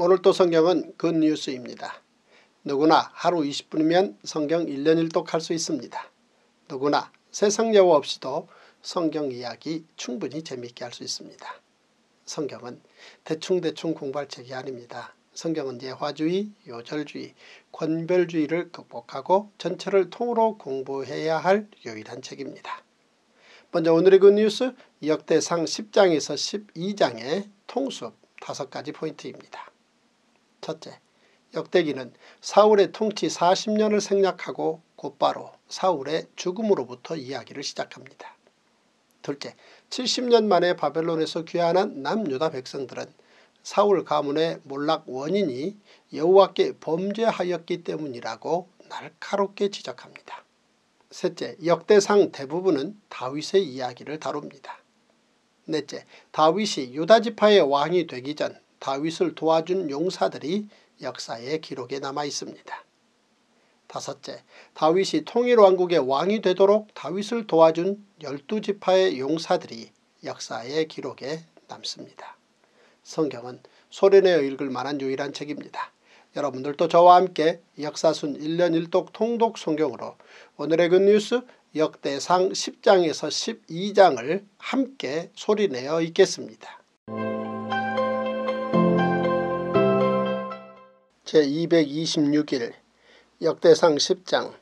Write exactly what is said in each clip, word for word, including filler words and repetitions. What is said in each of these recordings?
오늘 또 성경은 굿뉴스입니다. 누구나 하루 이십 분이면 성경 일 년 일 독 할 수 있습니다. 누구나 세상 여부 없이도 성경 이야기 충분히 재미있게 할 수 있습니다. 성경은 대충대충 공부할 책이 아닙니다. 성경은 예화주의, 요절주의, 권별주의를 극복하고 전체를 통으로 공부해야 할 유일한 책입니다. 먼저 오늘의 굿뉴스 역대상 십 장에서 십이 장의 통습 다섯 가지 포인트입니다. 첫째, 역대기는 사울의 통치 사십 년을 생략하고 곧바로 사울의 죽음으로부터 이야기를 시작합니다. 둘째, 칠십 년 만에 바벨론에서 귀환한 남유다 백성들은 사울 가문의 몰락 원인이 여호와께 범죄하였기 때문이라고 날카롭게 지적합니다. 셋째, 역대상 대부분은 다윗의 이야기를 다룹니다. 넷째, 다윗이 유다지파의 왕이 되기 전 다윗을 도와준 용사들이 역사의 기록에 남아 있습니다. 다섯째, 다윗이 통일왕국의 왕이 되도록 다윗을 도와준 열두 지파의 용사들이 역사의 기록에 남습니다. 성경은 소리내어 읽을 만한 유일한 책입니다. 여러분들도 저와 함께 역사순 일 년 일 독 통독 성경으로 오늘의 굿뉴스 역대상 십 장에서 십이 장을 함께 소리내어 읽겠습니다. 제이백이십육 일 역대상 십 장.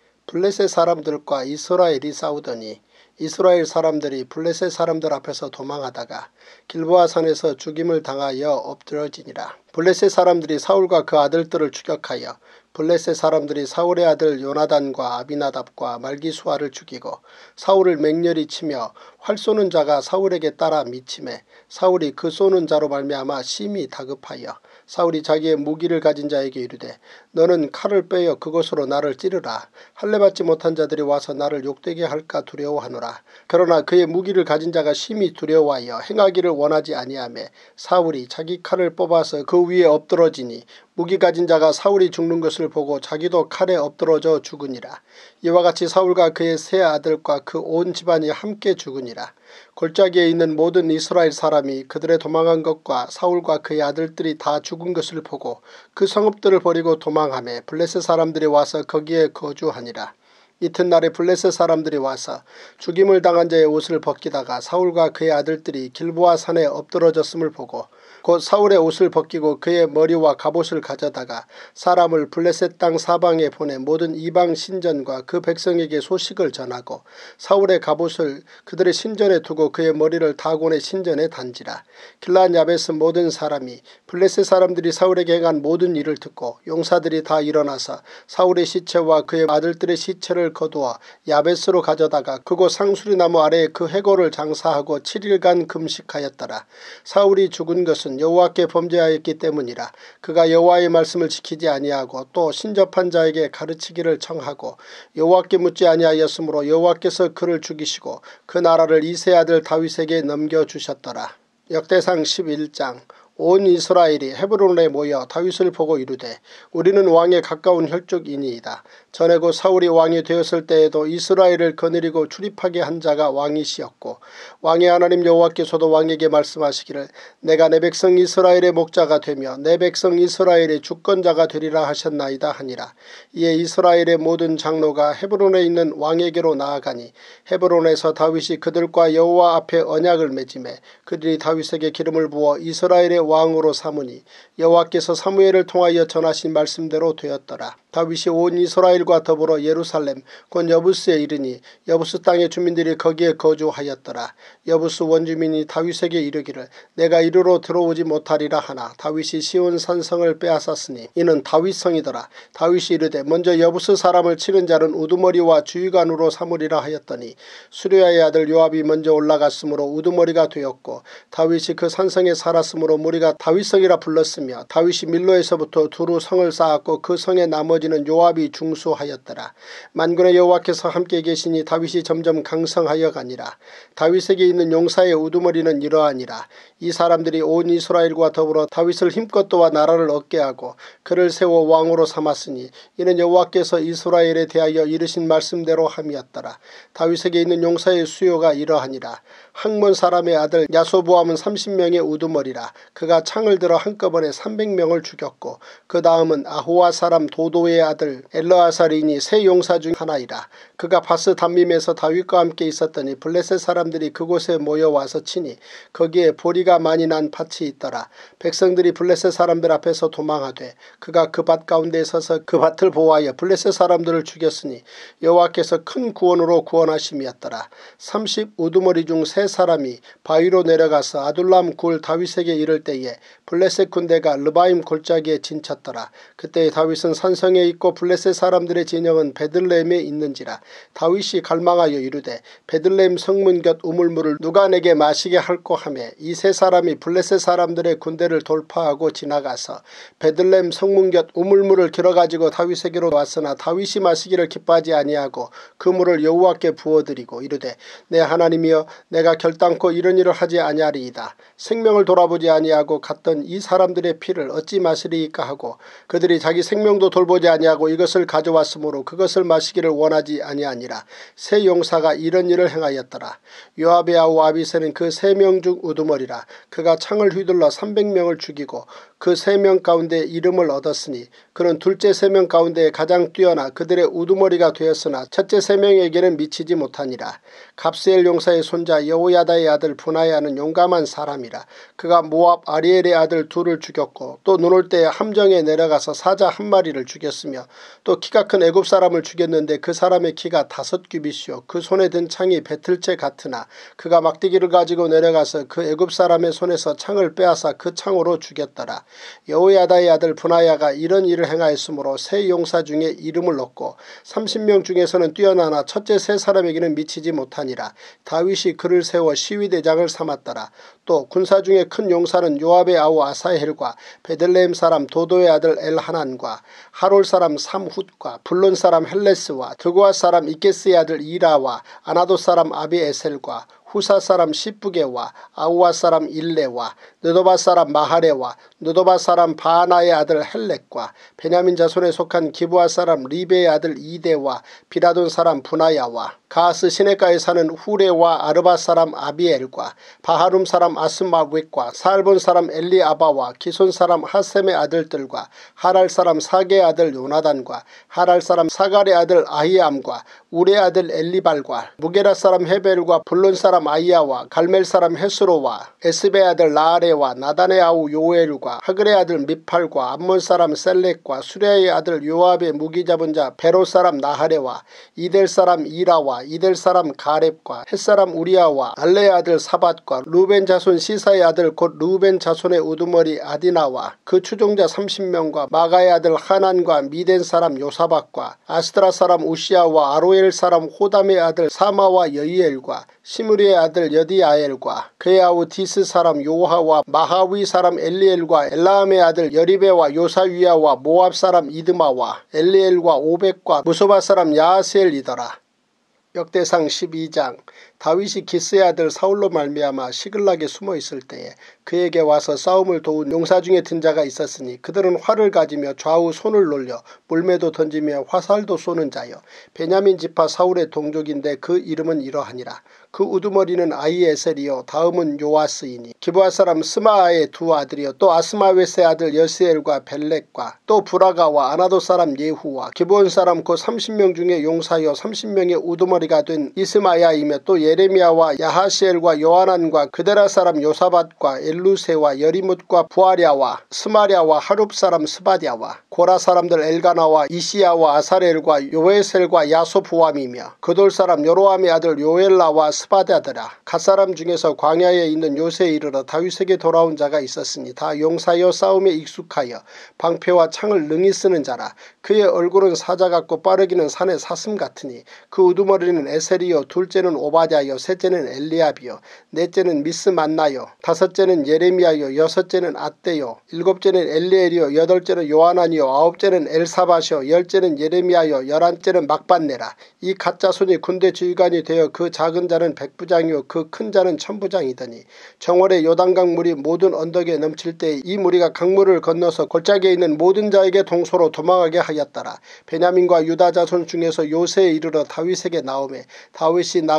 블레셋 사람들과 이스라엘이 싸우더니 이스라엘 사람들이 블레셋 사람들 앞에서 도망하다가 길보아 산에서 죽임을 당하여 엎드러지니라. 블레셋 사람들이 사울과 그 아들들을 추격하여 블레셋 사람들이 사울의 아들 요나단과 아비나답과 말기수아를 죽이고 사울을 맹렬히 치며 활 쏘는 자가 사울에게 따라 미치매 사울이 그 쏘는 자로 말미암아 심히 다급하여 사울이 자기의 무기를 가진 자에게 이르되 너는 칼을 빼어 그곳으로 나를 찌르라. 할례받지 못한 자들이 와서 나를 욕되게 할까 두려워하노라. 그러나 그의 무기를 가진 자가 심히 두려워하여 행하기를 원하지 아니하매 사울이 자기 칼을 뽑아서 그 위에 엎드러지니 무기 가진 자가 사울이 죽는 것을 보고 자기도 칼에 엎드러져 죽으니라. 이와 같이 사울과 그의 세 아들과 그 온 집안이 함께 죽으니라. 골짜기에 있는 모든 이스라엘 사람이 그들의 도망한 것과 사울과 그의 아들들이 다 죽은 것을 보고 그 성읍들을 버리고 도망하매 블레셋 사람들이 와서 거기에 거주하니라. 이튿날에 블레셋 사람들이 와서 죽임을 당한 자의 옷을 벗기다가 사울과 그의 아들들이 길보아 산에 엎드러졌음을 보고 곧 사울의 옷을 벗기고 그의 머리와 갑옷을 가져다가 사람을 블레셋 땅 사방에 보내 모든 이방 신전과 그 백성에게 소식을 전하고 사울의 갑옷을 그들의 신전에 두고 그의 머리를 다곤의 신전에 단지라. 길르앗 야베스 모든 사람이 블레셋 사람들이 사울에게 행한 모든 일을 듣고 용사들이 다 일어나서 사울의 시체와 그의 아들들의 시체를 거두어 야베스로 가져다가 그곳 상수리나무 아래에 그 해골을 장사하고 칠 일간 금식하였더라. 사울이 죽은 것은 여호와께 범죄하였기 때문이라. 그가 여호와의 말씀을 지키지 아니하고 또 신접한 자에게 가르치기를 청하고 여호와께 묻지 아니하였으므로 여호와께서 그를 죽이시고 그 나라를 이세 아들 다윗에게 넘겨주셨더라. 역대상 십일 장. 온 이스라엘이 헤브론에 모여 다윗을 보고 이르되 우리는 왕에 가까운 혈족이니이다. 전에 곧 사울이 왕이 되었을 때에도 이스라엘을 거느리고 출입하게 한 자가 왕이시었고 왕의 하나님 여호와께서도 왕에게 말씀하시기를 내가 내 백성 이스라엘의 목자가 되며 내 백성 이스라엘의 주권자가 되리라 하셨나이다 하니라. 이에 이스라엘의 모든 장로가 헤브론에 있는 왕에게로 나아가니 헤브론에서 다윗이 그들과 여호와 앞에 언약을 맺음에 그들이 다윗에게 기름을 부어 이스라엘의 왕으로 삼으니 여호와께서 사무엘을 통하여 전하신 말씀대로 되었더라. 다윗이 온 이스라엘과 더불어 예루살렘 곧 여부스에 이르니 여부스 땅의 주민들이 거기에 거주하였더라. 여부스 원주민이 다윗에게 이르기를 내가 이리로 들어오지 못하리라 하나 다윗이 시온 산성을 빼앗았으니 이는 다윗성이더라. 다윗이 이르되 먼저 여부스 사람을 치는 자는 우두머리와 주의관으로 삼으리라 하였더니 수르야의 아들 요압이 먼저 올라갔으므로 우두머리가 되었고 다윗이 그 산성에 살았으므로 무리가 다윗성이라 불렀으며 다윗이 밀로에서부터 두루 성을 쌓았고 그 성의 나머지는 요압이 중수하였더라. 만군의 여호와께서 함께 계시니 다윗이 점점 강성하여 가니라. 다윗에게 있는 용사의 우두머리는 이러하니라. 이 사람들이 온 이스라엘과 더불어 다윗을 힘껏 도와 나라를 얻게 하고 그를 세워 왕으로 삼았으니 이는 여호와께서 이스라엘에 대하여 이르신 말씀대로 함이었더라. 다윗에게 있는 용사의 수요가 이러하니라. 학몬 사람의 아들 야소보암은 삼십 명의 우두머리라. 그 그가 창을 들어 한꺼번에 삼백 명을 죽였고 그 다음은 아호와 사람 도도의 아들 엘르아살이니 세 용사 중 하나이라. 그가 바스 담밈에서 다윗과 함께 있었더니 블레셋 사람들이 그곳에 모여와서 치니 거기에 보리가 많이 난 밭이 있더라. 백성들이 블레셋 사람들 앞에서 도망하되 그가 그 밭 가운데 서서 그 밭을 보호하여 블레셋 사람들을 죽였으니 여호와께서 큰 구원으로 구원하심이었더라. 삼십 우두머리 중 세 사람이 바위로 내려가서 아둘람 굴 다윗에게 이를 때에 블레셋 군대가 르바임 골짜기에 진쳤더라. 그때 다윗은 산성에 있고 블레셋 사람들의 진영은 베들레헴에 있는지라. 다윗이 갈망하여 이르되 베들레헴 성문 곁 우물물을 누가 내게 마시게 할꼬 하매 이 세 사람이 블레셋 사람들의 군대를 돌파하고 지나가서 베들레헴 성문 곁 우물물을 길어가지고 다윗에게로 왔으나 다윗이 마시기를 기뻐하지 아니하고 그 물을 여호와께 부어드리고 이르되 내 하나님이여 내가 결단코 이런 일을 하지 아니하리이다. 생명을 돌아보지 아니하고 갔던 이 사람들의 피를 어찌 마시리이까 하고 그들이 자기 생명도 돌보지 아니하고 이것을 가져왔으므로 그것을 마시기를 원하지 아니하니라. 세 용사가 이런 일을 행하였더라. 요압의 아우 아비새는 그 세 명 중 우두머리라. 그가 창을 휘둘러 삼백 명을 죽이고 그 세 명 가운데 이름을 얻었으니 그는 둘째 세 명 가운데 가장 뛰어나 그들의 우두머리가 되었으나 첫째 세 명에게는 미치지 못하니라. 갑스엘 용사의 손자 여호야다의 아들 분하야는 용감한 사람이라. 그가 모압 아리엘의 아들 둘을 죽였고 또 눈 올 때에 함정에 내려가서 사자 한 마리를 죽였으며 또 키가 큰 애굽 사람을 죽였는데 그 사람의 키가 다섯 규빗이요 그 손에 든 창이 배틀채 같으나 그가 막대기를 가지고 내려가서 그 애굽 사람의 손에서 창을 빼앗아 그 창으로 죽였더라. 여호야다의 아들 분하야가 이런 일을 행하였으므로 세 용사 중에 이름을 얻고 삼십 명 중에서는 뛰어나나 첫째 세 사람에게는 미치지 못하니라. 다윗이 그를 세워 시위대장을 삼았더라. 또 군사 중에 큰 용사는 요압의 아우 아사헬과 베들레헴 사람 도도의 아들 엘하난과 하롤 사람 삼훗과 블론 사람 헬레스와 드고아 사람 이게스의 아들 이라와 아나도 사람 아비에셀과 후사 사람 시프게와 아우아 사람 일레와 느도바 사람 마하레와 느도바 사람 바하나의 아들 헬렉과 베냐민 자손에 속한 기브아 사람 리베의 아들 이데와 비라돈 사람 분하야와 가스 시내가에 사는 후레와 아르바 사람 아비엘과 바하룸 사람 아스마웻과 살본 사람 엘리아바와 기손 사람 하셈의 아들들과 하랄 사람 사게의 아들 요나단과 하랄 사람 사갈의 아들 아히암과 우레의 아들 엘리발과 무게라 사람 헤벨과 블론 사람 아이야와 갈멜 사람 헤스로와 에스베의 아들 라아레와 나단의 아우 요엘과 하글의 아들 미팔과 암몬 사람 셀렉과 수레의 아들 요압의 무기 잡은 자 베로 사람 나하레와 이델 사람 이라와 이델 사람 가렙과 햇사람 우리아와 알레의 아들 사밧과 루벤 자손 시사의 아들 곧 루벤 자손의 우두머리 아디나와 그 추종자 삼십 명과 마가의 아들 하난과 미덴 사람 요사박과 아스트라 사람 우시아와 아로엘 사람 호담의 아들 사마와 여이엘과 시므리의 아들 여디아엘과 그의 아우 디스 사람 요하와 마하위 사람 엘리엘과 엘라함의 아들 여리베와 요사위아와 모압 사람 이드마와 엘리엘과 오백과 무소바 사람 야하스엘이더라. 역대상 십이 장. 다윗이 기스의 아들 사울로 말미암아 시글락에 숨어 있을 때에 그에게 와서 싸움을 도운 용사 중에 든 자가 있었으니 그들은 활을 가지며 좌우 손을 놀려 물매도 던지며 화살도 쏘는 자여 베냐민 지파 사울의 동족인데 그 이름은 이러하니라. 그 우두머리는 아히에셀이요 다음은 요아스이니 기브아 사람 스마아의 두 아들이요 또 아스마웨스의 아들 여스엘과 벨렉과 또 브라가와 아나도 사람 예후와 기브온 사람 곧 삼십 명 중에 용사여 삼십 명의 우두머리가 된 이스마야이며 또 예레미야와 야하시엘과 요하난과 그데라 사람 요사밧과 엘루세와 여리뭇과 부아랴와 스마랴와 하룹 사람 스바랴와 고라 사람들 엘가나와 이시야와 아사렐과 요에셀과 야소부암이며 그돌 사람 요로암의 아들 요엘라와 스바다더라. 갓사람 중에서 광야에 있는 요새에 이르러 다윗에게 돌아온 자가 있었으니 다 용사여 싸움에 익숙하여 방패와 창을 능히 쓰는 자라. 그의 얼굴은 사자 같고 빠르기는 산의 사슴 같으니 그 우두머리는 에셀이요 둘째는 오바댜요 셋째는 엘리압이요 넷째는 미스만나요 다섯째는 예레미야요 여섯째는 앗대요 일곱째는 엘리엘이요 여덟째는 요하난이요 아홉째는 엘사밧이요 열째는 예레미야요 열한째는 막반네라. 이 갓자손이 군대 지휘관이 되어 그 작은 자는 백부장이요 그 큰 자는 천부장이더니 정월에 요단강 물이 모든 언덕에 넘칠 때 이 무리가 강물을 건너서 골짜기에 있는 모든 자에게 동서로 도망하게 하였더라. 베냐민과 유다 자손 중에서 요새에 이르러 다윗에게 나오매 다윗이 나가서 말하되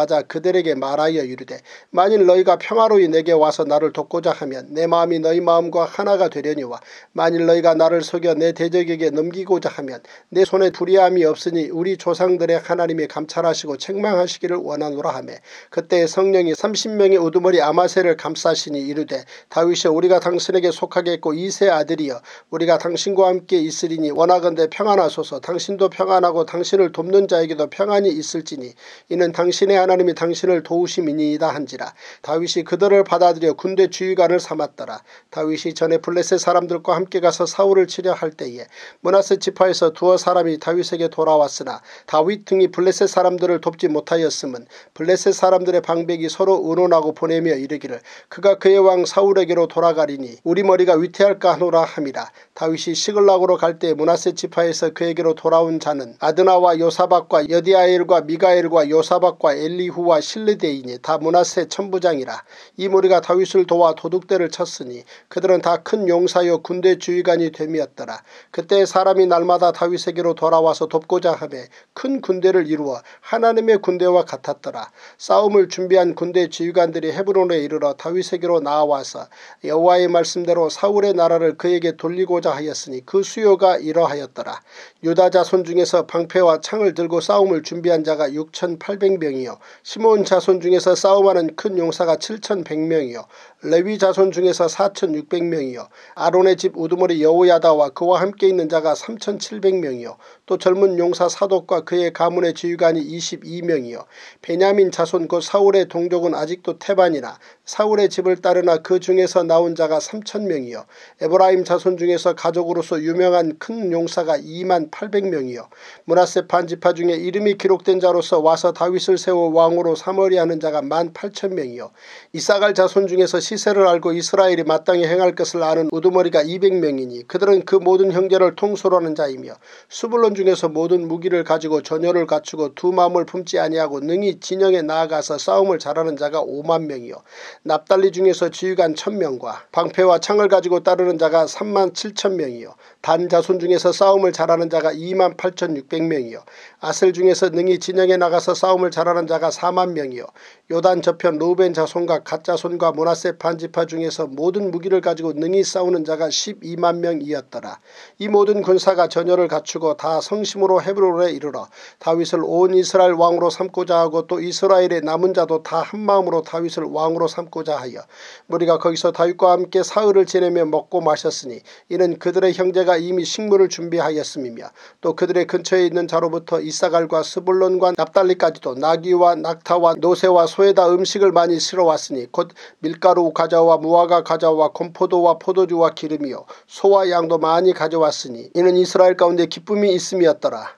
맞아 그들에게 말하여 이르되 만일 너희가 평화로이 내게 와서 나를 돕고자 하면 내 마음이 너희 마음과 하나가 되려니와 만일 너희가 나를 속여 내 대적에게 넘기고자 하면 내 손에 불의함이 없으니 우리 조상들의 하나님이 감찰하시고 책망하시기를 원하노라 하며 그때 성령이 삼십 명의 우두머리 아마새를 감싸시니 이르되 다윗이여 우리가 당신에게 속하겠고 이세 아들이여 우리가 당신과 함께 있으리니 원하건대 평안하소서. 당신도 평안하고 당신을 돕는 자에게도 평안이 있을지니 이는 당신의 하나님이 당신을 도우심이니이다 한지라. 다윗이 그들을 받아들여 군대 주의관을 삼았더라. 다윗이 전에 블레셋 사람들과 함께 가서 사울을 치려 할 때에 므낫세 지파에서 두어 사람이 다윗에게 돌아왔으나 다윗 등이 블레셋 사람들을 돕지 못하였음은 블레셋 사람들의 방백이 서로 의논하고 보내며 이르기를 그가 그의 왕 사울에게로 돌아가리니 우리 머리가 위태할까 하노라 함이라. 다윗이 시글락으로 갈 때 므낫세 지파에서 그에게로 돌아온 자는 아드나와 요사박과 여디아엘과 미가엘과 요사박과 엘리후와 실르데이니 다 므낫세 천부장이라. 이 무리가 다윗을 도와 도둑대를 쳤으니 그들은 다 큰 용사여 군대 주의관이 됨이었더라. 그때 사람이 날마다 다윗에게로 돌아와서 돕고자 하며 큰 군대를 이루어 하나님의 군대와 같았더라. 싸움을 준비한 군대 지휘관들이 헤브론에 이르러 다윗에게로 나아와서 여호와의 말씀대로 사울의 나라를 그에게 돌리고자 하였으니 그 수요가 이러하였더라. 유다 자손 중에서 방패와 창을 들고 싸움을 준비한 자가 육천팔백 명이요 시므온 자손 중에서 싸움하는 큰 용사가 칠천백 명이요 레위 자손 중에서 사천육백 명이요 아론의 집 우두머리 여호야다와 그와 함께 있는 자가 삼천칠백 명이요 또 젊은 용사 사독과 그의 가문의 지휘관이 이십이 명이요 베냐민 자손 곧 사울의 동족은 아직도 태반이나 사울의 집을 따르나 그 중에서 나온 자가 삼천 명이요 에브라임 자손 중에서 가족으로서 유명한 큰 용사가 이만 팔백 명이요 므낫세 반지파 중에 이름이 기록된 자로서 와서 다윗을 세워 왕으로 삼으려 하는 자가 만 팔천 명이요 이사갈 자손 중에서 시세를 알고 이스라엘이 마땅히 행할 것을 아는 우두머리가 이백 명이니 그들은 그 모든 형제를 통수로 하는 자이며 수불론 중에서 모든 무기를 가지고 전열을 갖추고 두 마음을 품지 아니하고 능히 진영에 나아가서 싸움을 잘하는 자가 오만 명이요 납달리 중에서 지휘관 천 명과 방패와 창을 가지고 따르는 자가 삼만 칠천 명이요 단 자손 중에서 싸움을 잘하는 자가 이만 팔천육백 명이요 아셀 중에서 능히 진영에 나가서 싸움을 잘하는 자가 사만 명이요 요단 저편 루벤 자손과 갓 자손과 므낫세 반지파 중에서 모든 무기를 가지고 능히 싸우는 자가 십이만 명이었더라. 이 모든 군사가 전열을 갖추고 다 성심으로 헤브론에 이르러 다윗을 온 이스라엘 왕으로 삼고자 하고 또 이스라엘의 남은 자도 다 한마음으로 다윗을 왕으로 삼고자 하여 우리가 거기서 다윗과 함께 사흘을 지내며 먹고 마셨으니 이는 그들의 형제가 이미 식물을 준비하였음이며 또 그들의 근처에 있는 자로부터 이사갈과 스불론과 납달리까지도 나귀와 낙타와 노새와 소에다 음식을 많이 실어왔으니 곧 밀가루 가져와 무화과 가져와 건포도와 포도주와 기름이요 소와 양도 많이 가져왔으니 이는 이스라엘 가운데 기쁨이 있음이었더라.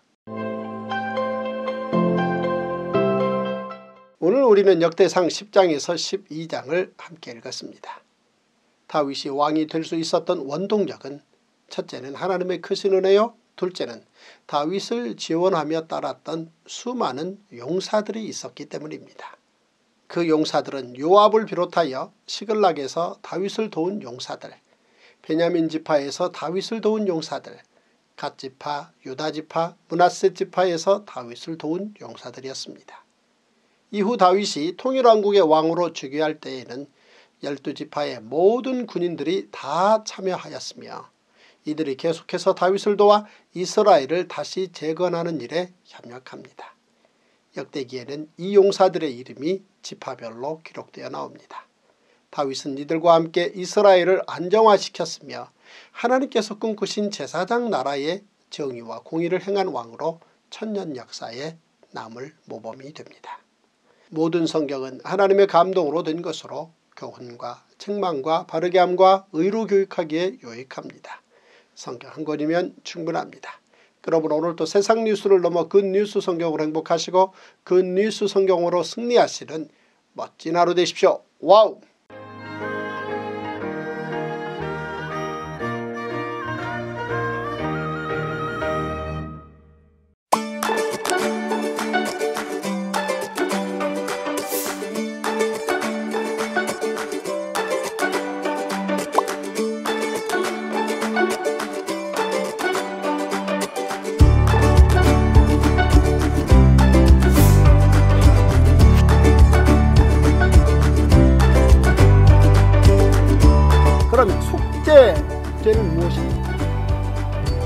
오늘 우리는 역대상 십 장에서 십이 장을 함께 읽었습니다. 다윗이 왕이 될 수 있었던 원동력은 첫째는 하나님의 크신 은혜요 둘째는 다윗을 지원하며 따랐던 수많은 용사들이 있었기 때문입니다. 그 용사들은 요압을 비롯하여 시글락에서 다윗을 도운 용사들, 베냐민 지파에서 다윗을 도운 용사들, 갓 지파, 유다 지파, 므낫세 지파에서 다윗을 도운 용사들이었습니다. 이후 다윗이 통일왕국의 왕으로 즉위할 때에는 열두 지파의 모든 군인들이 다 참여하였으며 이들이 계속해서 다윗을 도와 이스라엘을 다시 재건하는 일에 협력합니다. 역대기에는 이 용사들의 이름이 지파별로 기록되어 나옵니다. 다윗은 이들과 함께 이스라엘을 안정화시켰으며 하나님께서 꿈꾸신 제사장 나라의 정의와 공의를 행한 왕으로 천년 역사에 남을 모범이 됩니다. 모든 성경은 하나님의 감동으로 된 것으로 교훈과 책망과 바르게 함과 의로 교육하기에 유익합니다. 성경 한 권이면 충분합니다. 그러므로 오늘도 세상 뉴스를 넘어 그 뉴스 성경으로 행복하시고 그 뉴스 성경으로 승리하시는 멋진 하루 되십시오. 와우!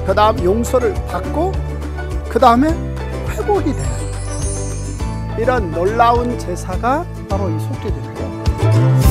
그 다음 용서를 받고 그 다음에 회복이 되는 이런 놀라운 제사가 바로 이 속죄제예요.